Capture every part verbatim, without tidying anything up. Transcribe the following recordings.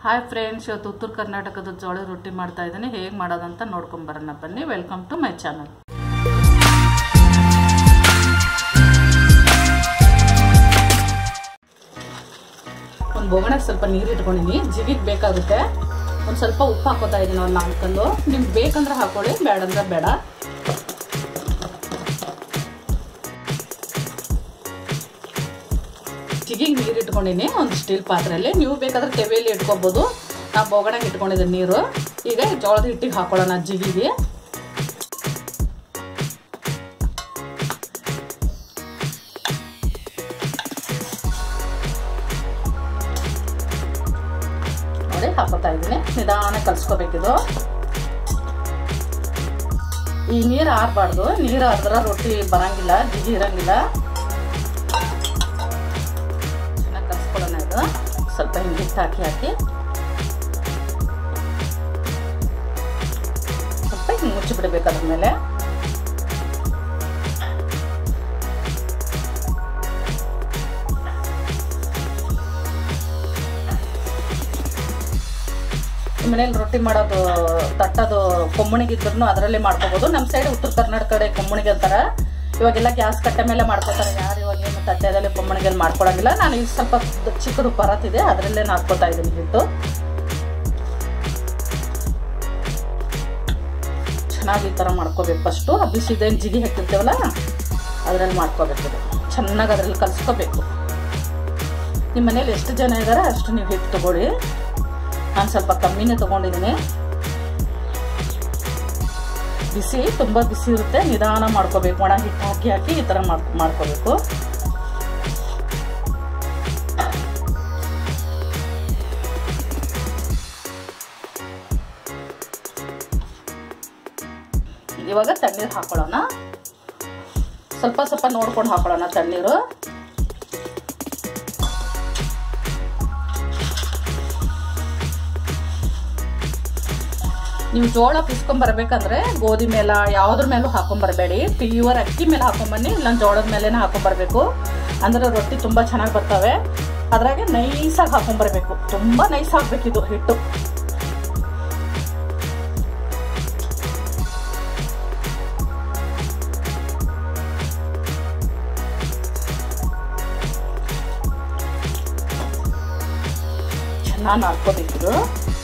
Hi friends, ಇವತ್ತು ಉತ್ತರ ಕರ್ನಾಟಕದ ಜೋಳ ರೊಟ್ಟಿ ಮಾಡ್ತಾ ಇದ್ದೀನಿ. ಹೇಗೆ ಮಾಡೋದಂತ ನೋಡ್ಕೊಂಡು ಬರೋಣ ಬನ್ನಿ. Welcome to my channel. ಒಂದು ಬೋಗಣಕ್ಕೆ ಸ್ವಲ್ಪ ನೀರು ಇಟ್ಕೊಂಡಿನಿ. ಜಿಗಿಗೆ ಬೇಕಾಗುತ್ತೆ. ಒಂದು ಸ್ವಲ್ಪ ಉಪ್ಪು ಹಾಕೋತಾ ಇದ್ದೀನಿ, ಒಂದು ನಾಲ್ಕಲ್ಲು. ನಿಮ್ಗೆ ಬೇಕಂದ್ರೆ ಹಾಕೊಳ್ಳಿ, ಬೇಡಂದ್ರೆ ಬೇಡ. ಜಿಗಿಗೆ ನೀರು ಇಟ್ಕೊಂಡಿನಿ ಒಂದು ಸ್ಟೀಲ್ ಪಾತ್ರೆಯಲ್ಲಿ. ನೀವು ಬೇಕಾದ್ರೆ ತೆವೆಯಲ್ಲಿ ಇಟ್ಕೋಬಹುದು. ನಾ ಬೋಗಣಕ್ಕೆ ಇಟ್ಕೊಂಡಿದ್ದೀನಿ ನೀರು. ಈಗ ಜೋಳದ ಹಿಟ್ಟಿಗೆ ಹಾಕೊಳ್ಳೋಣ ಜಿಗಿಗೆ. ನೋಡಿ ಹಾಕೋತಾ ಇದ್ದೀನಿ. ನಿಧಾನ ಕಲ್ಸ್ಕೋಬೇಕಿದು. ಈ ನೀರು ಆರಬಾರ್ದು. ನೀರು ಆರಿದ್ರೆ ರೊಟ್ಟಿ ಬರಂಗಿಲ್ಲ, ಜಿಗಿ ಇರಂಗಿಲ್ಲ. ಸ್ವಲ್ಪ ಹಿಂಗೆ ಹಿಟ್ಟು ಹಾಕಿ ಹಾಕಿ ಸ್ವಲ್ಪ ಹಿಂಗೆ ಮುಚ್ಚಿ ಬಿಡಬೇಕು. ಅದ್ರ ಮೇಲೆ ಮನೇಲಿ ರೊಟ್ಟಿ ಮಾಡೋದು ತಟ್ಟದು ಕೊಮ್ಮಣಿಗೆ ಇದ್ರೂ ಅದರಲ್ಲೇ ಮಾಡ್ಕೋಬಹುದು. ನಮ್ಮ ಸೈಡ್ ಉತ್ತರ ಕರ್ನಾಟಕ ಕಡೆ ಕೊಮ್ಮಣಿಗೆ ಅಂತಾರ. ಇವಾಗೆಲ್ಲ ಗ್ಯಾಸ್ ಕಟ್ಟೆ ಮೇಲೆ ಮಾಡ್ಕೋತಾರೆ. ಯಾರು ಇವಾಗ ಏನು ತಟ್ಟೆದಲ್ಲಿ ಕೊಮ್ಮಣಿಗೆಲ್ಲಿ ಮಾಡ್ಕೊಳಂಗಿಲ್ಲ. ನಾನು ಈಗ ಸ್ವಲ್ಪ ಚಿಕ್ಕದು ಪರತ್ತಿದೆ, ಅದರಲ್ಲೇ ಹಾಕೋತಾ ಇದ್ದೀನಿ ಹಿಟ್ಟು. ಚೆನ್ನಾಗಿ ಈ ಥರ ಮಾಡ್ಕೋಬೇಕು. ಫಸ್ಟು ಬಿಸಿದೇನು ಜಿಗಿ ಹಾಕಿರ್ತೇವಲ್ಲ ಅದರಲ್ಲಿ ಮಾಡ್ಕೋಬೇಕು. ಚೆನ್ನಾಗಿ ಅದರಲ್ಲಿ ಕಲಿಸ್ಕೋಬೇಕು. ನಿಮ್ಮ ಮನೇಲಿ ಎಷ್ಟು ಜನ ಇದ್ದಾರೆ ಅಷ್ಟು ನೀವು ಹಿಟ್ಟು ತೊಗೊಳ್ಳಿ. ನಾನು ಸ್ವಲ್ಪ ಕಮ್ಮಿನೇ ತೊಗೊಂಡಿದ್ದೀನಿ. ಬಿಸಿ ತುಂಬ ಬಿಸಿ ಇರುತ್ತೆ. ನಿಧಾನ ಮಾಡ್ಕೋಬೇಕು. ಒಣ ಹಿಟ್ಟು ಹಾಕಿ ಹಾಕಿ ಈ ಥರ ಮಾಡ್ಕೋಬೇಕು. ಇವಾಗ ತಣ್ಣೀರು ಹಾಕೊಳ್ಳೋಣ. ಸ್ವಲ್ಪ ಸ್ವಲ್ಪ ನೋಡ್ಕೊಂಡು ಹಾಕೊಳ್ಳೋಣ ತಣ್ಣೀರು. ನೀವು ಜೋಳ ಪಿಸ್ಕೊಂಬರ್ಬೇಕಂದ್ರೆ ಗೋಧಿ ಮೇಲೆ ಯಾವ್ದ್ರ ಮೇಲೂ ಹಾಕೊಂಬರ್ಬೇಡಿ. ಪ್ಯೂರ್ ಅಕ್ಕಿ ಮೇಲೆ ಹಾಕೊಂಬನ್ನಿ, ಇಲ್ಲ ಜೋಳದ ಮೇಲೇನೆ ಹಾಕೊಂಬರ್ಬೇಕು. ಅಂದ್ರೆ ರೊಟ್ಟಿ ತುಂಬ ಚೆನ್ನಾಗಿ ಬರ್ತವೆ. ಅದ್ರಾಗೆ ನೈಸಾಗಿ ಹಾಕೊಂಬರ್ಬೇಕು. ತುಂಬ ನೈಸ್ ಆಗ್ಬೇಕಿದು ಹಿಟ್ಟು. ಚೆನ್ನಾಗಿ ಹಾಕ್ಕೋಬೇಕಿದು.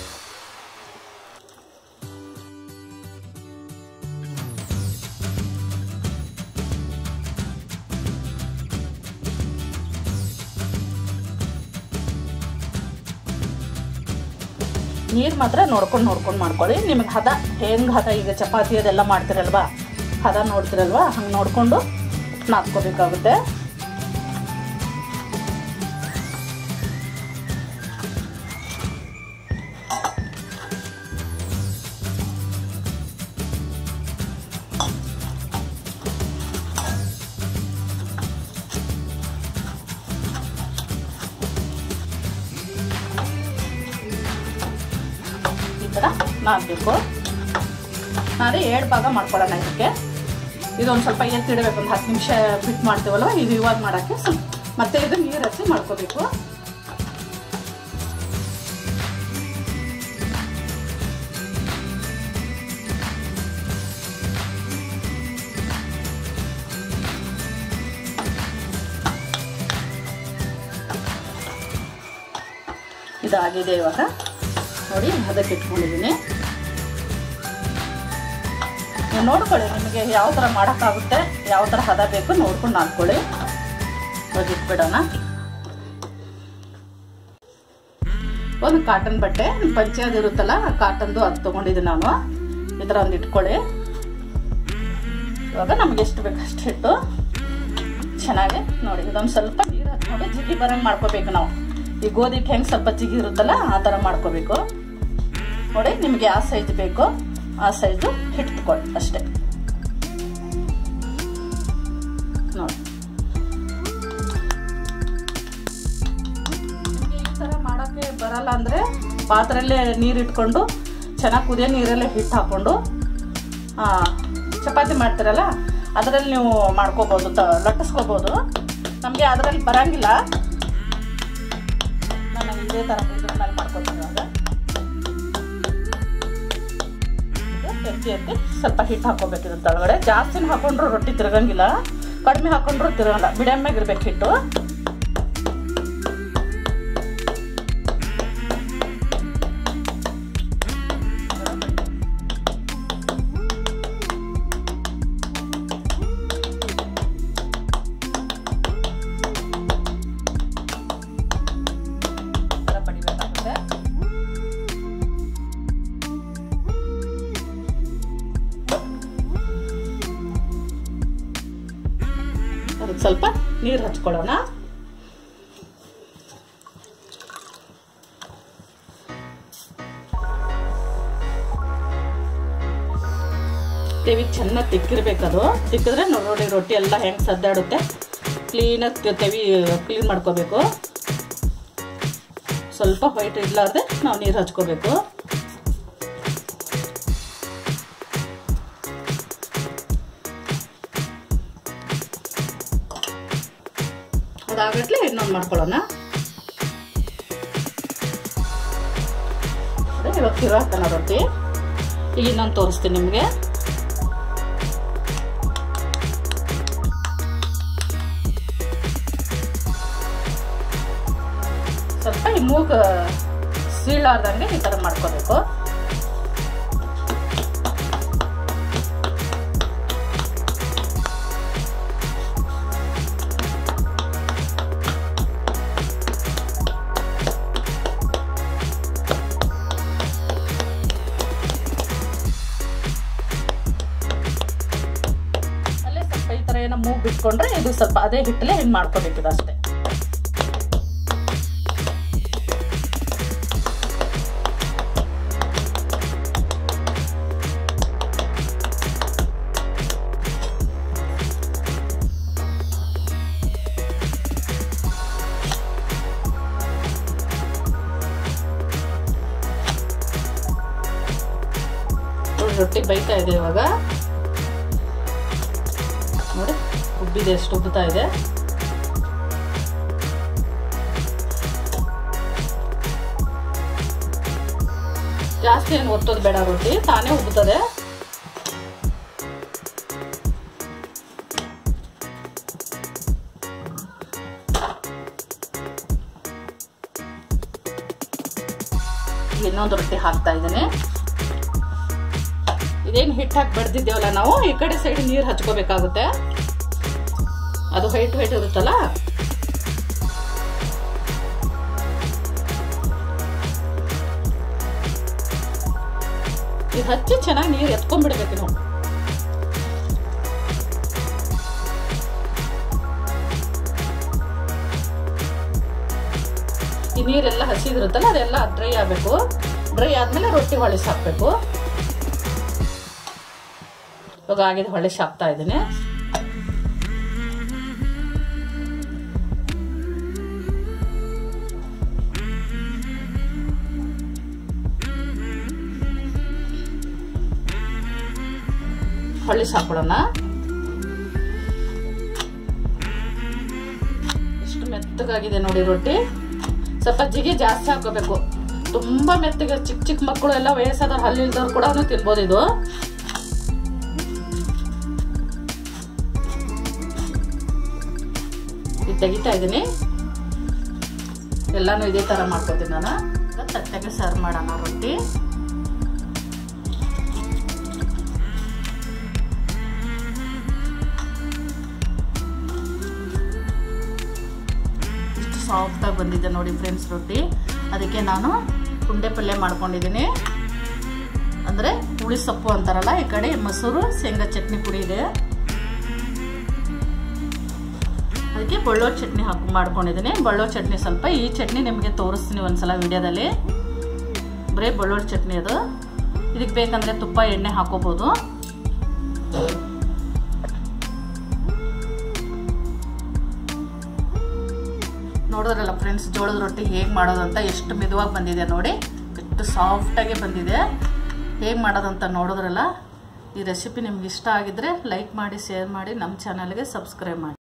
ನೀರು ಮಾತ್ರ ನೋಡ್ಕೊಂಡು ನೋಡ್ಕೊಂಡು ಮಾಡ್ಕೊಳ್ಳಿ. ನಿಮಗೆ ಹದ ಹೆಂಗೆ ಹದ, ಈಗ ಚಪಾತಿ ಅದೆಲ್ಲ ಮಾಡ್ತಿರಲ್ವಾ, ಹದ ನೋಡ್ತಿರಲ್ವಾ, ಹಂಗೆ ನೋಡಿಕೊಂಡು ನಾದ್ಕೋಬೇಕಾಗುತ್ತೆ. ನಾದಬೇಕು. ನಾಳೆ ಎರಡು ಭಾಗ ಮಾಡ್ಕೊಳ್ಳೋಣ. ಇದಕ್ಕೆ ಇದೊಂದು ಸ್ವಲ್ಪ ಎತ್ತಿಡಬೇಕು. ಒಂದು ಹತ್ತು ನಿಮಿಷ ಬಿಟ್ಟು ಮಾಡ್ತೀವಲ್ವ, ಇದು ಇವಾಗ ಮಾಡೋಕ್ಕೆ ಸ್ವಲ್ಪ ಮತ್ತೆ ಇದು ನೀರು ಹಚ್ಚಿ ಮಾಡ್ಕೋಬೇಕು. ಇದಾಗಿದೆ. ಇವಾಗ ನೋಡಿ ಅದಕ್ಕೆ ಇಟ್ಕೊಂಡಿದ್ದೀನಿ. ನೀವು ನೋಡ್ಕೊಳ್ಳಿ, ನಿಮಗೆ ಯಾವ ಥರ ಮಾಡೋಕ್ಕಾಗುತ್ತೆ, ಯಾವ ಥರ ಹದ ಬೇಕು ನೋಡ್ಕೊಂಡು ಹಾಕ್ಕೊಳ್ಳಿ. ಇವಾಗ ಇಟ್ಬಿಡೋಣ. ಒಂದು ಕಾಟನ್ ಬಟ್ಟೆ, ಪಂಚೆ ಅದು ಇರುತ್ತಲ್ಲ ಕಾಟನ್ದು, ಅದು ತೊಗೊಂಡಿದ್ದೀನಿ ನಾನು. ಈ ಥರ ಒಂದು ಇಟ್ಕೊಳ್ಳಿ. ಇವಾಗ ನಮ್ಗೆ ಎಷ್ಟು ಬೇಕು ಅಷ್ಟು ಇಟ್ಟು ಚೆನ್ನಾಗಿ ನೋಡಿ ಇದೊಂದು ಸ್ವಲ್ಪ ನೀರು ಹಚ್ಕೊಂಡು ಜಿಗಿ ಬರಂಗೆ ಮಾಡ್ಕೋಬೇಕು. ನಾವು ಈ ಗೋಧಿಗೆ ಹೆಂಗೆ ಸ್ವಲ್ಪ ಜಿಗಿ ಇರುತ್ತಲ್ಲ ಆ ಥರ ಮಾಡ್ಕೋಬೇಕು. ನೋಡಿ ನಿಮಗೆ ಯಾವ ಸೈಜ್ ಬೇಕು ಆ ಸೈಜು ಹಿಟ್ಟು ತಗೊಳ್ಳಿ ಅಷ್ಟೇ. ನೋಡಿ ಈ ಥರ ಮಾಡೋಕ್ಕೆ ಬರಲ್ಲ ಅಂದರೆ ಪಾತ್ರೆಯಲ್ಲೇ ನೀರು ಇಟ್ಕೊಂಡು ಚೆನ್ನಾಗಿ ಕುದಿಯೋ ನೀರಲ್ಲೇ ಹಿಟ್ಟು ಹಾಕ್ಕೊಂಡು ಚಪಾತಿ ಮಾಡ್ತಿರಲ್ಲ ಅದರಲ್ಲಿ ನೀವು ಮಾಡ್ಕೋಬೋದು, ಲಟ್ಟಿಸ್ಕೋಬೋದು. ನಮಗೆ ಅದರಲ್ಲಿ ಬರಂಗಿಲ್ಲ. ನಾನು ಇದೇ ಥರ ಇದ್ರ ಮೇಲೆ ಮಾಡ್ಕೊತೀನಿ. ಇವಾಗ ಬಿಸಿ ಅಂತ ಸ್ವಲ್ಪ ಹಿಟ್ಟು ಹಾಕೋಬೇಕು ಇದ್ರ ತಳಗಡೆ. ಜಾಸ್ತಿನ ಹಾಕೊಂಡ್ರು ರೊಟ್ಟಿ ತಿರ್ಗಂಗಿಲ್ಲ, ಕಡಿಮೆ ಹಾಕೊಂಡ್ರು ತಿರ್ಗಲ್ಲ, ಮೀಡಿಯಮ್ ಆಗಿ ಇರ್ಬೇಕು ಹಿಟ್ಟು. ಅದಕ್ಕೆ ಸ್ವಲ್ಪ ನೀರು ಹಚ್ಕೊಳ್ಳೋಣ. ತೆವಿ ಚೆನ್ನಾಗಿ ತಿಕ್ಕಿರ್ಬೇಕದು. ತಿಕ್ಕಿದ್ರೆ ನೋಡಿ ರೊಟ್ಟಿ ಎಲ್ಲ ಹೆಂಗೆ ಸದ್ದಾಡುತ್ತೆ. ಕ್ಲೀನಾಗಿ ತೆವಿ ಕ್ಲೀನ್ ಮಾಡ್ಕೋಬೇಕು. ಸ್ವಲ್ಪ ವೈಟ್ ಇರ್ಲಾರ್ದೆ ನಾವು ನೀರು ಹಚ್ಕೋಬೇಕು. ಅದಾಗಟ್ಲೆ ಇನ್ನೊಂದು ಮಾಡ್ಕೊಳ್ಳೋಣ. ಇವಾಗ ತಿರು ಹಾಕೋಣ ರೊಟ್ಟಿ. ಈಗ ಇನ್ನೊಂದು ತೋರಿಸ್ತೀನಿ ನಿಮಗೆ. ಸ್ವಲ್ಪ ಈ ಮೂಗ ಸೀಳಾರ್ದಂಗೆ ಈ ಥರ ಮಾಡ್ಕೋಬೇಕು. ಏನೋ ಮೂಗ್ ಬಿಟ್ಕೊಂಡ್ರೆ ಇದು ಸ್ವಲ್ಪ ಅದೇ ಹಿಟ್ಟಲ್ಲೇ ಹಿಂಗೆ ಮಾಡ್ಕೋಬೇಕಿದೆ ಅಷ್ಟೇ. ರೊಟ್ಟಿ ಬೈತಾ ಇದೆ ಇವಾಗ ನೋಡಿ, ಉಬ್ಬಿದೆ, ಎಷ್ಟು ಉಬ್ಬುತ್ತಾ ಇದೆ. ಜಾಸ್ತಿ ಏನು ಒತ್ತೋದು ಬೇಡ, ರೊಟ್ಟಿ ತಾನೇ ಉಬ್ಬುತ್ತದೆ. ಇನ್ನೊಂದು ರೊಟ್ಟಿ ಹಾಕ್ತಾ ಇದ್ದೇನೆ. ಇದೇನು ಹಿಟ್ಟು ಹಾಕಿ ಬಡ್ದಿದ್ದೇವಲ್ಲ ನಾವು, ಈ ಕಡೆ ಸೈಡ್ ನೀರು ಹಚ್ಕೋಬೇಕಾಗುತ್ತೆ. ಅದು ಹೈಟ್ ಹೈಟ್ ಇರುತ್ತಲ್ಲ, ಇದು ಹಚ್ಚಿ ಚೆನ್ನಾಗಿ ನೀರು ಎತ್ಕೊಂಡ್ಬಿಡ್ಬೇಕು ನಾವು. ಈ ನೀರೆಲ್ಲ ಹಸಿದಿರುತ್ತಲ್ಲ ಅದೆಲ್ಲ ಡ್ರೈ ಆಗಬೇಕು. ಡ್ರೈ ಆದ್ಮೇಲೆ ರೊಟ್ಟಿ ಹೊಳಿಸಿ ಹಾಕ್ಬೇಕು. ಇವಾಗ ಆಗಿದೆ, ಹೊಳಿಸಿ ಹಾಕ್ತಾ ಇದ್ದೀನಿ. ಹೊಳಿಸಿ ಹಾಕೊಳ್ಳೋಣ. ಎಷ್ಟು ಮೆತ್ತಗಾಗಿದೆ ನೋಡಿ ರೊಟ್ಟಿ. ಸ್ವಲ್ಪ ಜಿಗಿ ಜಾಸ್ತಿ ಹಾಕೋಬೇಕು. ತುಂಬಾ ಮೆತ್ತಗೆ ಚಿಕ್ಕ ಚಿಕ್ಕ ಮಕ್ಕಳು ಎಲ್ಲ ವಯಸ್ಸಾದವ್ರು ಹಲ್ಲಿಲ್ದವ್ರು ಕೂಡ ತಿನ್ಬೋದು ಇದು. ತೆಗಿತಾ ಇದ್ದೀನಿ. ಎಲ್ಲಾನು ಇದೇ ತರ ಮಾಡ್ಕೊತೀನಿ ನಾನು. ತಟ್ಟೆಗೆ ಸರ್ವ್ ಮಾಡೋಣ ರೊಟ್ಟಿ. ಇಷ್ಟು ಸಾಫ್ಟ್ ಆಗಿ ಬಂದಿದೆ ನೋಡಿ ಫ್ರೆಂಡ್ಸ್ ರೊಟ್ಟಿ. ಅದಕ್ಕೆ ನಾನು ಕುಂಡೆ ಪಲ್ಯ ಮಾಡ್ಕೊಂಡಿದ್ದೀನಿ. ಅಂದ್ರೆ ಹುಳಿ ಸೊಪ್ಪು ಅಂತಾರಲ್ಲ, ಈ ಕಡೆ ಮೊಸರು ಶೇಂಗಾ ಚಟ್ನಿ ಪುಡಿ ಇದೆ. ಅದಕ್ಕೆ ಬಳ್ಳೋಳ ಚಟ್ನಿ ಹಾಕಿ ಮಾಡ್ಕೊಂಡಿದ್ದೀನಿ. ಬಳ್ಳೋಳ ಚಟ್ನಿ ಸ್ವಲ್ಪ, ಈ ಚಟ್ನಿ ನಿಮಗೆ ತೋರಿಸ್ತೀನಿ ಒಂದ್ಸಲ ವಿಡಿಯೋದಲ್ಲಿ. ಬರೀ ಬಳ್ಳೋಳ ಚಟ್ನಿ ಅದು. ಇದಕ್ಕೆ ಬೇಕಂದ್ರೆ ತುಪ್ಪ ಎಣ್ಣೆ ಹಾಕೋಬಹುದು. ನೋಡೋದ್ರಲ್ಲ ಫ್ರೆಂಡ್ಸ್ ಜೋಳದ ರೊಟ್ಟಿ ಹೇಗೆ ಮಾಡೋದು ಅಂತ. ಎಷ್ಟು ಮೆದುವಾಗಿ ಬಂದಿದೆ ನೋಡಿ, ಎಷ್ಟು ಸಾಫ್ಟಾಗಿ ಬಂದಿದೆ. ಹೇಗೆ ಮಾಡೋದಂತ ನೋಡೋದ್ರಲ್ಲ. ಈ ರೆಸಿಪಿ ನಿಮ್ಗೆ ಇಷ್ಟ ಆಗಿದ್ರೆ ಲೈಕ್ ಮಾಡಿ, ಶೇರ್ ಮಾಡಿ, ನಮ್ಮ ಚಾನಲ್ಗೆ ಸಬ್ಸ್ಕ್ರೈಬ್ ಮಾಡಿ.